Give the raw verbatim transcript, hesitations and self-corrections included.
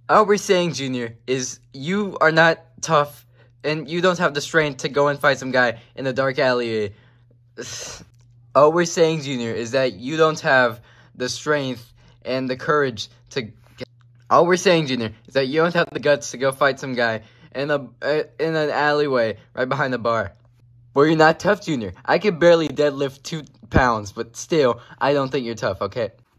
All we're saying, Junior, is you are not tough, and you don't have the strength to go and fight some guy in the dark alley. All we're saying, Junior, is that you don't have the strength and the courage to... All we're saying, Junior, is that you don't have the guts to go fight some guy in a uh, in an alleyway right behind the bar. Well, you're not tough, Junior. I could barely deadlift two pounds, but still, I don't think you're tough, okay?